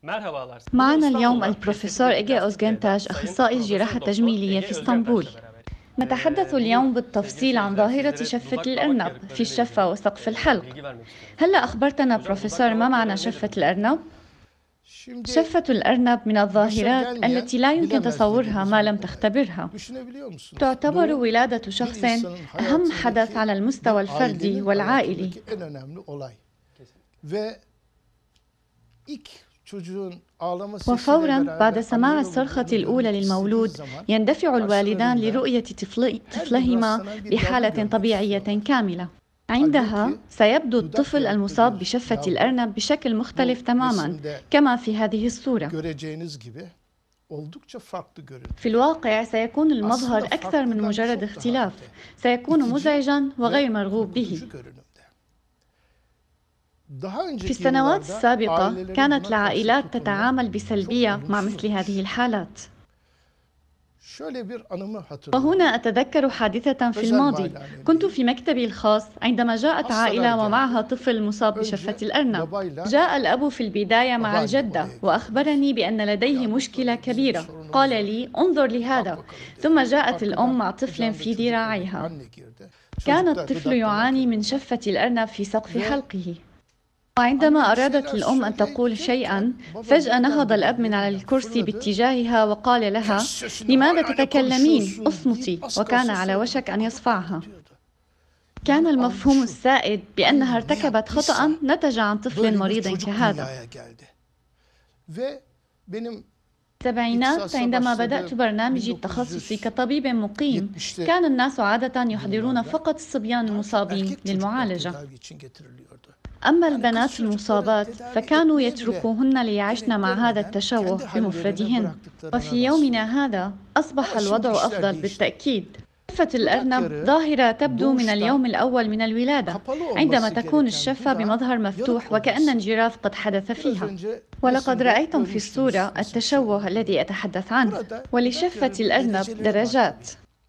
معنا اليوم البروفيسور إيجي أوزغنتاج، أخصائي الجراحة التجميلية في اسطنبول. نتحدث اليوم بالتفصيل عن ظاهرة شفة الأرنب في الشفة وسقف الحلق. هلأ أخبرتنا بروفيسور ما معنى شفة الأرنب؟ شفة الأرنب من الظاهرات التي لا يمكن تصورها ما لم تختبرها. تعتبر ولادة شخص أهم حدث على المستوى الفردي والعائلي. وفوراً بعد سماع الصرخة الأولى للمولود يندفع الوالدان لرؤية طفلهما بحالة طبيعية كاملة. عندها سيبدو الطفل المصاب بشفة الأرنب بشكل مختلف تماماً كما في هذه الصورة. في الواقع سيكون المظهر أكثر من مجرد اختلاف، سيكون مزعجاً وغير مرغوب به. في السنوات السابقة كانت العائلات تتعامل بسلبية مع مثل هذه الحالات. وهنا أتذكر حادثة في الماضي. كنت في مكتبي الخاص عندما جاءت عائلة ومعها طفل مصاب بشفة الأرنب. جاء الأب في البداية مع الجدة وأخبرني بأن لديه مشكلة كبيرة. قال لي: انظر لهذا. ثم جاءت الأم مع طفل في ذراعيها. كان الطفل يعاني من شفة الأرنب في سقف حلقه. وعندما أرادت الأم أن تقول شيئاً، فجأة نهض الأب من على الكرسي باتجاهها وقال لها: لماذا تتكلمين؟ اصمتي. وكان على وشك أن يصفعها. كان المفهوم السائد بأنها ارتكبت خطأ نتج عن طفل مريض كهذا. السبعينات عندما بدأت برنامجي التخصصي كطبيب مقيم، كان الناس عادة يحضرون فقط الصبيان المصابين للمعالجة. أما البنات المصابات فكانوا يتركوهن ليعيشن مع هذا التشوه بمفردهن. وفي يومنا هذا أصبح الوضع أفضل بالتأكيد. شفة الأرنب ظاهرة تبدو من اليوم الأول من الولادة، عندما تكون الشفة بمظهر مفتوح وكأن انجراف قد حدث فيها. ولقد رأيتم في الصورة التشوه الذي أتحدث عنه. ولشفة الأرنب درجات.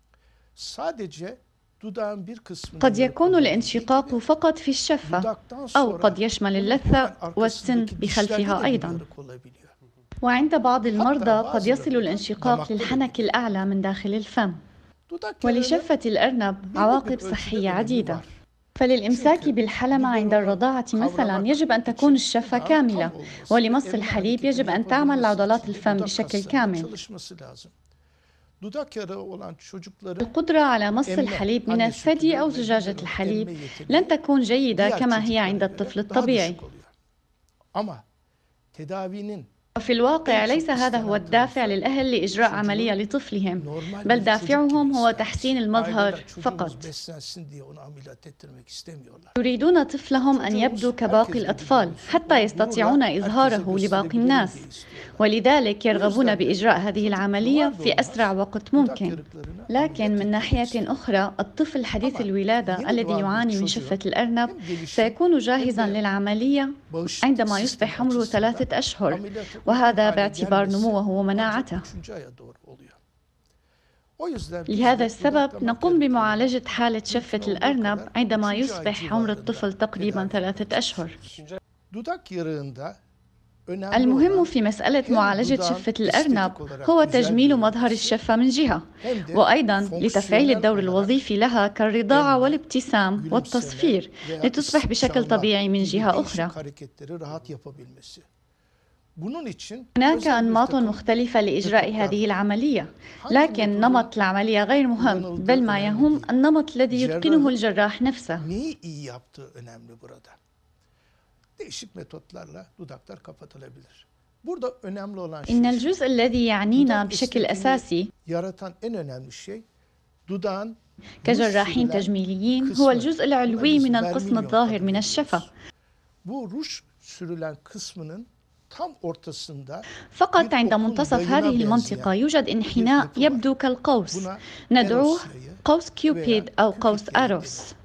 قد يكون الانشقاق فقط في الشفة، أو قد يشمل اللثة والسن بخلفها أيضاً. وعند بعض المرضى قد يصل الانشقاق للحنك الأعلى من داخل الفم. ولشفة الأرنب عواقب صحية عديدة. فللإمساك بالحلمة عند الرضاعة مثلاً يجب أن تكون الشفة كاملة، ولمص الحليب يجب أن تعمل عضلات الفم بشكل كامل. القدرة على مص الحليب من الثدي أو زجاجة الحليب لن تكون جيدة كما هي عند الطفل الطبيعي. وفي الواقع ليس هذا هو الدافع للأهل لإجراء عملية لطفلهم، بل دافعهم هو تحسين المظهر فقط. يريدون طفلهم أن يبدو كباقي الأطفال حتى يستطيعون إظهاره لباقي الناس، ولذلك يرغبون بإجراء هذه العملية في أسرع وقت ممكن. لكن من ناحية أخرى، الطفل حديث الولادة الذي يعاني من شفة الأرنب سيكون جاهزاً للعملية عندما يصبح عمره 3 أشهر، وهذا باعتبار نموه ومناعته. لهذا السبب نقوم بمعالجة حالة شفة الأرنب عندما يصبح عمر الطفل تقريباً 3 أشهر. المهم في مسألة معالجة شفة الأرنب هو تجميل مظهر الشفة من جهة، وأيضاً لتفعيل الدور الوظيفي لها كالرضاعة والابتسام والتصفير لتصبح بشكل طبيعي من جهة أخرى. هناك أنماط مختلفة لإجراء هذه العملية، لكن نمط العملية غير مهم، بل ما يهم النمط الذي يتقنه الجراح نفسه. إن الجزء الذي يعنينا بشكل أساسي كجراحين تجميليين هو الجزء العلوي من القسم الظاهر من الشفة. فقط عند منتصف هذه المنطقة يوجد انحناء يبدو كالقوس، ندعوه قوس كيوبيد أو قوس أروس.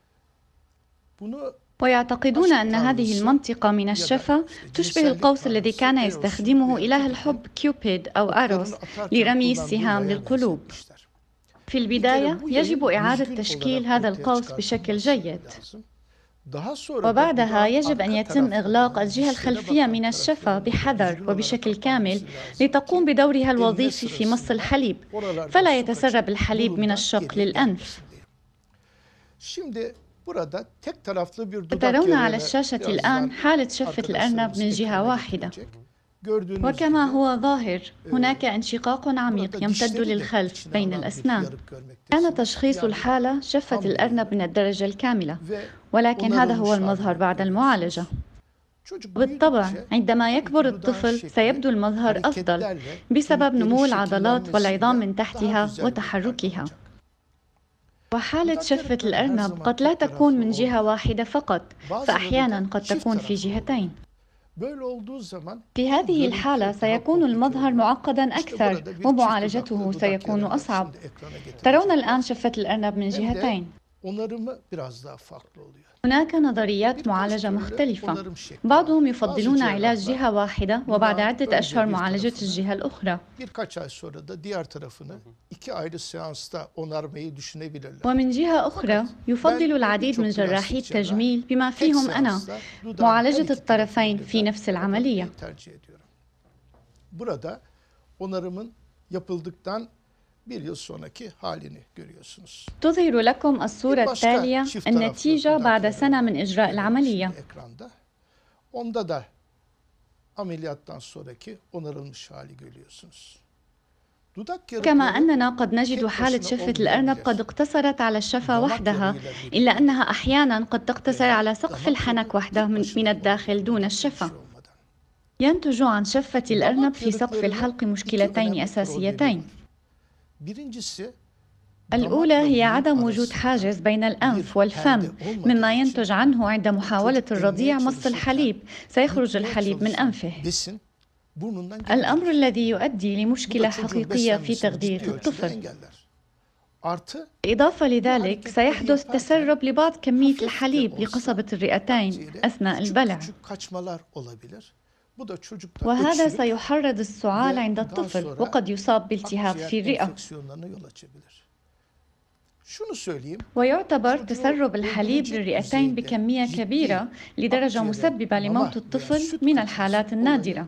ويعتقدون أن هذه المنطقة من الشفة تشبه القوس الذي كان يستخدمه إله الحب كيوبيد أو أروس لرمي السهام للقلوب. في البداية يجب إعادة تشكيل هذا القوس بشكل جيد. وبعدها يجب أن يتم إغلاق الجهة الخلفية من الشفة بحذر وبشكل كامل لتقوم بدورها الوظيفي في مص الحليب، فلا يتسرب الحليب من الشق للأنف. ترون على الشاشة الآن حالة شفة الأرنب من جهة واحدة، وكما هو ظاهر هناك انشقاق عميق يمتد للخلف بين الأسنان. كان تشخيص الحالة شفة الأرنب من الدرجة الكاملة، ولكن هذا هو المظهر بعد المعالجة. بالطبع عندما يكبر الطفل سيبدو المظهر أفضل بسبب نمو العضلات والعظام من تحتها وتحركها. وحالة شفة الأرنب قد لا تكون من جهة واحدة فقط، فأحياناً قد تكون في جهتين. في هذه الحالة سيكون المظهر معقداً أكثر ومعالجته سيكون أصعب. ترون الآن شفة الأرنب من جهتين. هناك نظريات معالجة مختلفة، بعضهم يفضلون علاج جهة واحدة وبعد عدة أشهر معالجة الجهة الأخرى. ومن جهة أخرى يفضل العديد من جراحي التجميل بما فيهم أنا معالجة الطرفين في نفس العملية. تظهر لكم الصورة التالية النتيجة بعد سنة من إجراء العملية. كما أننا قد نجد حالة شفة الأرنب قد اقتصرت على الشفة وحدها، إلا أنها أحياناً قد تقتصر على سقف الحنك وحده من الداخل دون الشفة. ينتج عن شفة الأرنب في سقف الحلق مشكلتين أساسيتين. الأولى هي عدم وجود حاجز بين الأنف والفم، مما ينتج عنه عند محاولة الرضيع مص الحليب سيخرج الحليب من أنفه، الأمر الذي يؤدي لمشكلة حقيقية في تغذية الطفل. إضافة لذلك سيحدث تسرب لبعض كمية الحليب لقصبة الرئتين أثناء البلع، وهذا سيحرض السعال عند الطفل وقد يصاب بالتهاب في الرئة. ويعتبر تسرب الحليب للرئتين بكمية كبيرة لدرجة مسببة لموت الطفل من الحالات النادرة.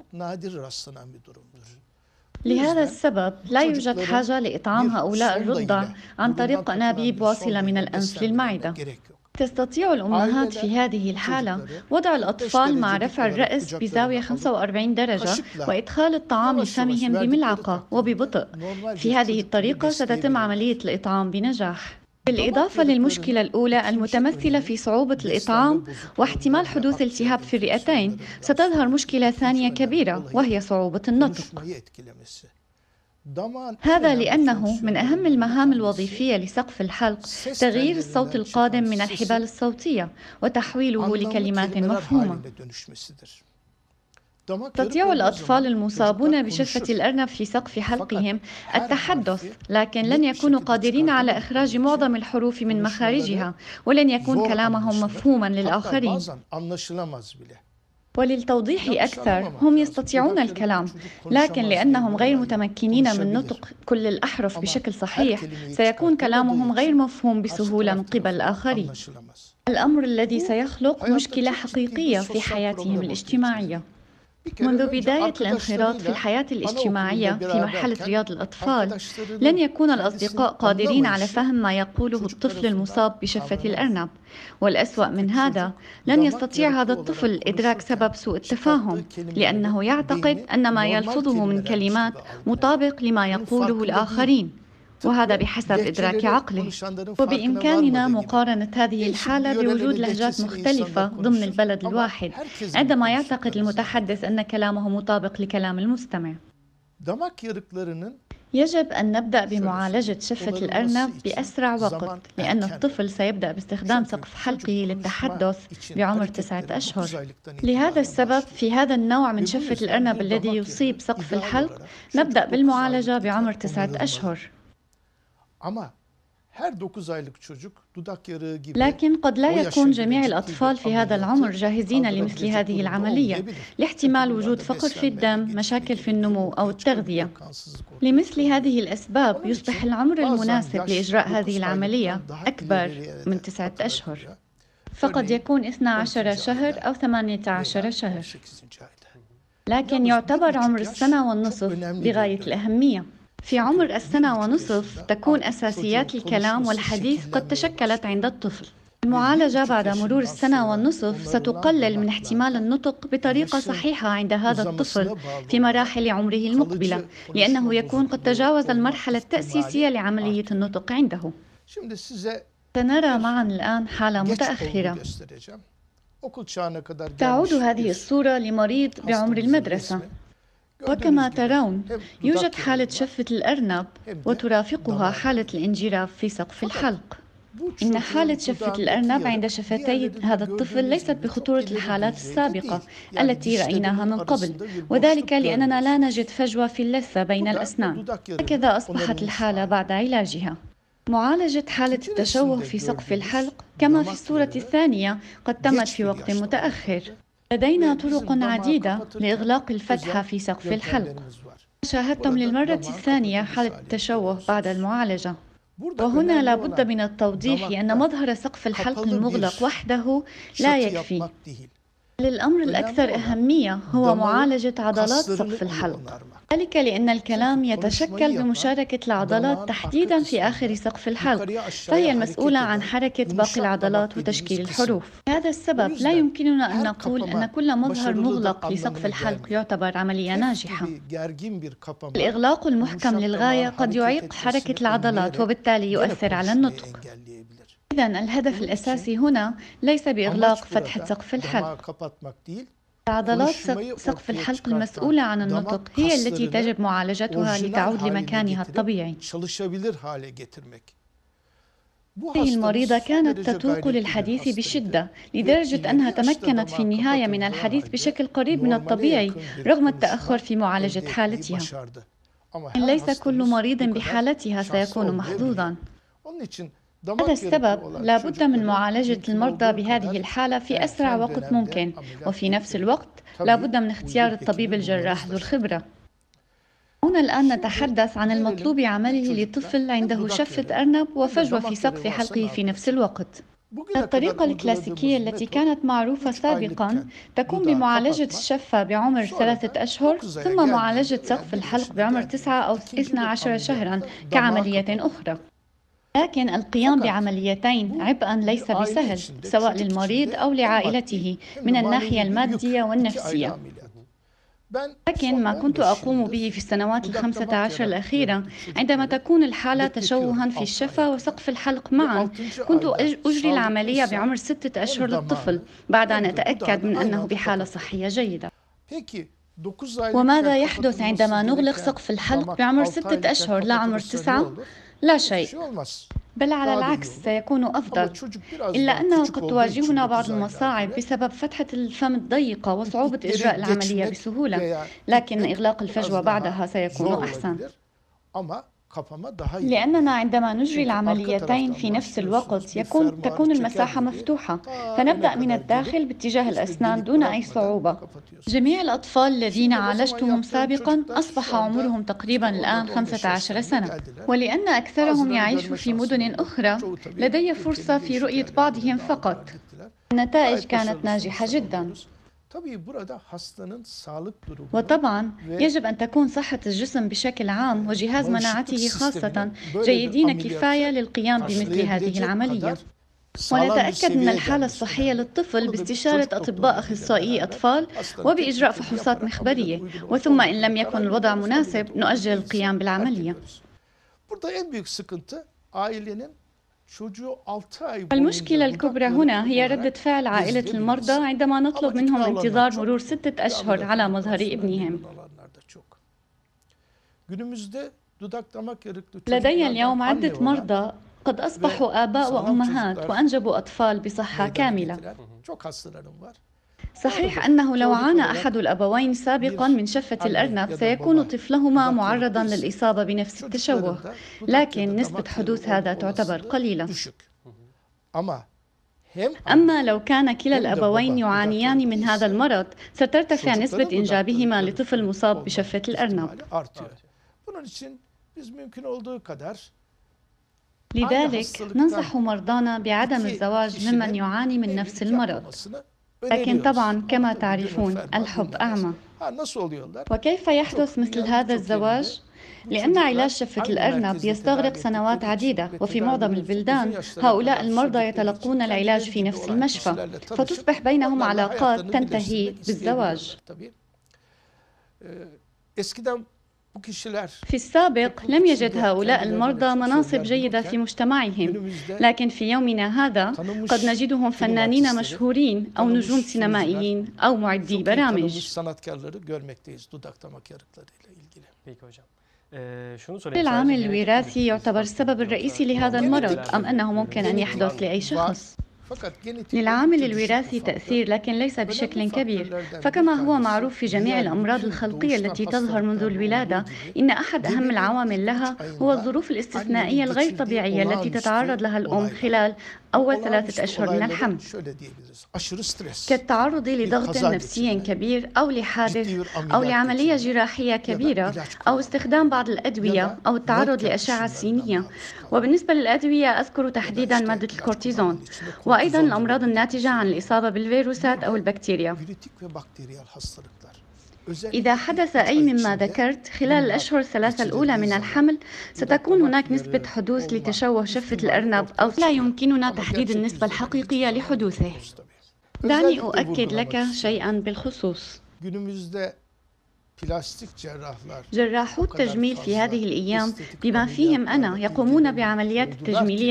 لهذا السبب لا يوجد حاجة لإطعام هؤلاء الرضع عن طريق أنابيب واصلة من الأنف للمعدة. تستطيع الأمهات في هذه الحالة وضع الأطفال مع رفع الرأس بزاوية 45 درجة وإدخال الطعام لفمهم بملعقة وببطء. في هذه الطريقة ستتم عملية الإطعام بنجاح. بالإضافة للمشكلة الأولى المتمثلة في صعوبة الإطعام واحتمال حدوث التهاب في الرئتين، ستظهر مشكلة ثانية كبيرة وهي صعوبة النطق. هذا لأنه من أهم المهام الوظيفية لسقف الحلق تغيير الصوت القادم من الحبال الصوتية وتحويله لكلمات مفهومة. يستطيع الأطفال المصابون بشفة الأرنب في سقف حلقهم التحدث، لكن لن يكونوا قادرين على إخراج معظم الحروف من مخارجها، ولن يكون كلامهم مفهوما للآخرين. وللتوضيح أكثر، هم يستطيعون الكلام، لكن لأنهم غير متمكنين من نطق كل الأحرف بشكل صحيح، سيكون كلامهم غير مفهوم بسهولة من قبل الآخرين، الأمر الذي سيخلق مشكلة حقيقية في حياتهم الاجتماعية. منذ بداية الانخراط في الحياة الاجتماعية في مرحلة رياض الأطفال، لن يكون الأصدقاء قادرين على فهم ما يقوله الطفل المصاب بشفة الأرنب، والأسوأ من هذا لن يستطيع هذا الطفل إدراك سبب سوء التفاهم، لأنه يعتقد أن ما يلفظه من كلمات مطابق لما يقوله الآخرين، وهذا بحسب إدراك عقله. وبإمكاننا مقارنة هذه الحالة بوجود لهجات مختلفة ضمن البلد الواحد عندما يعتقد المتحدث أن كلامه مطابق لكلام المستمع. يجب أن نبدأ بمعالجة شفة الأرنب بأسرع وقت، لأن الطفل سيبدأ باستخدام سقف حلقه للتحدث بعمر 9 أشهر. لهذا السبب في هذا النوع من شفة الأرنب الذي يصيب سقف الحلق نبدأ بالمعالجة بعمر 9 أشهر. لكن قد لا يكون جميع الأطفال في هذا العمر جاهزين لمثل هذه العملية، لاحتمال وجود فقر في الدم، مشاكل في النمو أو التغذية. لمثل هذه الأسباب يصبح العمر المناسب لإجراء هذه العملية أكبر من 9 أشهر. فقد يكون 12 شهر أو 18 شهر، لكن يعتبر عمر السنة والنصف بغاية الأهمية. في عمر السنة ونصف تكون أساسيات الكلام والحديث قد تشكلت عند الطفل. المعالجة بعد مرور السنة والنصف ستقلل من احتمال النطق بطريقة صحيحة عند هذا الطفل في مراحل عمره المقبلة، لأنه يكون قد تجاوز المرحلة التأسيسية لعملية النطق عنده. سنرى معا الآن حالة متأخرة. تعود هذه الصورة لمريض بعمر المدرسة، وكما ترون يوجد حالة شفة الأرنب وترافقها حالة الانجراف في سقف الحلق. إن حالة شفة الأرنب عند شفتي هذا الطفل ليست بخطورة الحالات السابقة التي رأيناها من قبل، وذلك لأننا لا نجد فجوة في اللثة بين الأسنان. هكذا أصبحت الحالة بعد علاجها. معالجة حالة التشوه في سقف الحلق كما في الصورة الثانية قد تمت في وقت متأخر. لدينا طرق عديدة لإغلاق الفتحة في سقف الحلق. شاهدتم للمرة الثانية حالة التشوه بعد المعالجة، وهنا لا بد من التوضيح لأن مظهر سقف الحلق المغلق وحده لا يكفي. الأمر الأكثر أهمية هو معالجة عضلات سقف الحلق، ذلك لأن الكلام يتشكل بمشاركة العضلات تحديداً في آخر سقف الحلق، فهي المسؤولة عن حركة باقي العضلات وتشكيل الحروف. لهذا السبب لا يمكننا أن نقول أن كل مظهر مغلق في سقف الحلق يعتبر عملية ناجحة. الإغلاق المحكم للغاية قد يعيق حركة العضلات وبالتالي يؤثر على النطق. إذن الهدف الأساسي هنا ليس بإغلاق فتحة سقف الحلق. عضلات سقف الحلق المسؤولة عن النطق هي التي تجب معالجتها لتعود لمكانها الطبيعي. هذه المريضة كانت تتوق للحديث بشدة لدرجة أنها تمكنت في النهاية من الحديث بشكل قريب من الطبيعي رغم التأخر في معالجة حالتها. ليس كل مريض بحالتها سيكون محظوظا. هذا السبب لا بد من معالجة المرضى بهذه الحالة في أسرع وقت ممكن، وفي نفس الوقت لا بد من اختيار الطبيب الجراح ذو الخبرة. هنا الآن نتحدث عن المطلوب عمله لطفل عنده شفة أرنب وفجوة في سقف حلقه في نفس الوقت. الطريقة الكلاسيكية التي كانت معروفة سابقاً تقوم بمعالجة الشفة بعمر 3 أشهر ثم معالجة سقف الحلق بعمر 9 أو 12 شهراً كعملية أخرى. لكن القيام بعمليتين عبئاً ليس بسهل سواء للمريض أو لعائلته من الناحية المادية والنفسية. لكن ما كنت أقوم به في السنوات 15 الأخيرة عندما تكون الحالة تشوهاً في الشفة وسقف الحلق معاً، كنت أجري العملية بعمر 6 أشهر للطفل بعد أن أتأكد من أنه بحالة صحية جيدة. وماذا يحدث عندما نغلق سقف الحلق بعمر 6 أشهر لا عمر 9؟ لا شيء، بل على العكس سيكون أفضل، إلا أنه قد تواجهنا بعض المصاعب بسبب فتحة الفم الضيقة وصعوبة إجراء العملية بسهولة، لكن إغلاق الفجوة بعدها سيكون أحسن. لأننا عندما نجري العمليتين في نفس الوقت تكون المساحة مفتوحة، فنبدأ من الداخل باتجاه الأسنان دون أي صعوبة. جميع الأطفال الذين عالجتهم سابقاً أصبح عمرهم تقريباً الآن 15 سنة، ولأن أكثرهم يعيش في مدن أخرى لدي فرصة في رؤية بعضهم فقط. النتائج كانت ناجحة جداً. وطبعاً يجب أن تكون صحة الجسم بشكل عام وجهاز مناعته خاصة جيدين كفاية للقيام بمثل هذه العملية. ونتأكد من الحالة الصحية للطفل باستشارة أطباء أخصائي أطفال وبإجراء فحوصات مخبرية، وثم إن لم يكن الوضع مناسب نؤجل القيام بالعملية. المشكلة الكبرى هنا هي ردة فعل عائلة المرضى عندما نطلب منهم انتظار مرور 6 أشهر على مظهر ابنهم. لدي اليوم عدة مرضى قد أصبحوا آباء وأمهات وأنجبوا أطفال بصحة كاملة. صحيح أنه لو عانى أحد الأبوين سابقاً من شفة الأرنب سيكون طفلهما معرضاً للإصابة بنفس التشوه، لكن نسبة حدوث هذا تعتبر قليلة. أما لو كان كلا الأبوين يعانيان من هذا المرض سترتفع نسبة إنجابهما لطفل مصاب بشفة الأرنب. لذلك ننصح مرضانا بعدم الزواج ممن يعاني من نفس المرض. لكن طبعا كما تعرفون الحب أعمى. وكيف يحدث مثل هذا الزواج؟ لأن علاج شفة الأرنب يستغرق سنوات عديدة، وفي معظم البلدان هؤلاء المرضى يتلقون العلاج في نفس المشفى، فتصبح بينهم علاقات تنتهي بالزواج. في السابق لم يجد هؤلاء المرضى مناصب جيدة في مجتمعهم، لكن في يومنا هذا قد نجدهم فنانين مشهورين أو نجوم سينمائيين أو معدي برامج. العامل الوراثي يعتبر السبب الرئيسي لهذا المرض أم أنه ممكن أن يحدث لأي شخص؟ للعامل الوراثي تأثير، لكن ليس بشكل كبير، فكما هو معروف في جميع الأمراض الخلقية التي تظهر منذ الولادة، إن أحد أهم العوامل لها هو الظروف الاستثنائية الغير طبيعية التي تتعرض لها الأم خلال أول 3 أشهر من الحمل، كالتعرض لضغط نفسي كبير أو لحادث أو لعملية جراحية كبيرة أو استخدام بعض الأدوية أو التعرض لأشعة سينية. وبالنسبة للأدوية أذكر تحديدا مادة الكورتيزون، وأيضا الأمراض الناتجة عن الإصابة بالفيروسات أو البكتيريا. إذا حدث أي مما ذكرت خلال الأشهر ال3 الأولى من الحمل، ستكون هناك نسبة حدوث لتشوه شفة الأرنب، أو لا يمكننا تحديد النسبة الحقيقية لحدوثه. دعني أؤكد لك شيئا بالخصوص. جراحو التجميل في هذه الأيام بما فيهم أنا يقومون بعمليات التجميلية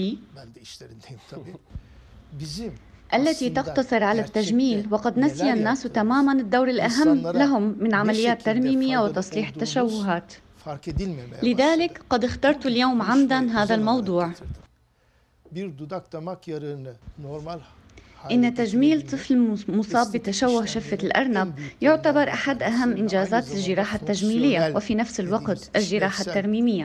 التي تقتصر على التجميل، وقد نسي الناس تماما الدور الأهم لهم من عمليات ترميمية وتصليح التشوهات. لذلك قد اخترت اليوم عمدا هذا الموضوع. إن تجميل طفل مصاب بتشوه شفة الأرنب يعتبر أحد أهم إنجازات الجراحة التجميلية، وفي نفس الوقت الجراحة الترميمية.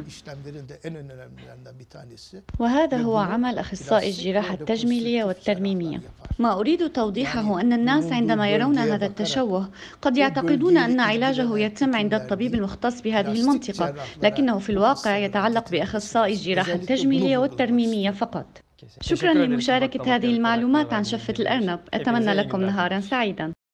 وهذا هو عمل أخصائي الجراحة التجميلية والترميمية. ما أريد توضيحه أن الناس عندما يرون هذا التشوه قد يعتقدون أن علاجه يتم عند الطبيب المختص بهذه المنطقة، لكنه في الواقع يتعلق بأخصائي الجراحة التجميلية والترميمية فقط. شكرا لمشاركة هذه المعلومات عن شفة الأرنب. أتمنى لكم نهارا سعيدا.